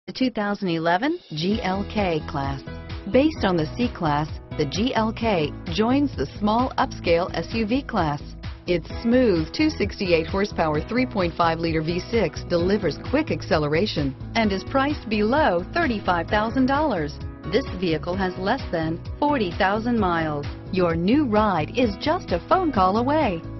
The 2011 GLK-Class. Based on the C-Class, the GLK joins the small upscale SUV class. Its smooth 268 horsepower 3.5-liter V6 delivers quick acceleration and is priced below $35,000. This vehicle has less than 40,000 miles. Your new ride is just a phone call away.